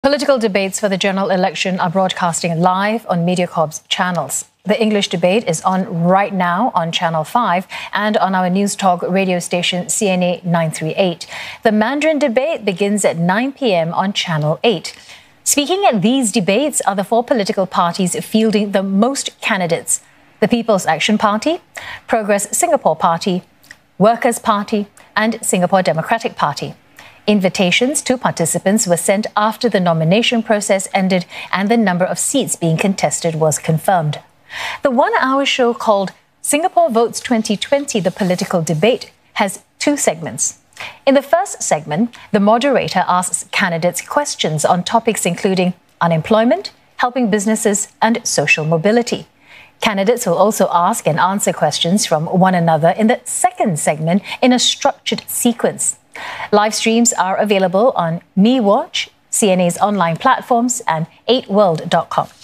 Political debates for the general election are broadcasting live on Mediacorp's channels. The English debate is on right now on Channel 5 and on our news talk radio station CNA 938. The Mandarin debate begins at 9 p.m. on Channel 8. Speaking at these debates are the four political parties fielding the most candidates: the People's Action Party, Progress Singapore Party, Workers' Party and Singapore Democratic Party. Invitations to participants were sent after the nomination process ended and the number of seats being contested was confirmed. The one-hour show called Singapore Votes 2020, the political debate, has two segments. In the first segment, the moderator asks candidates questions on topics including unemployment, helping businesses and social mobility. Candidates will also ask and answer questions from one another in the second segment in a structured sequence. Live streams are available on MeWatch, CNA's online platforms, and 8world.com.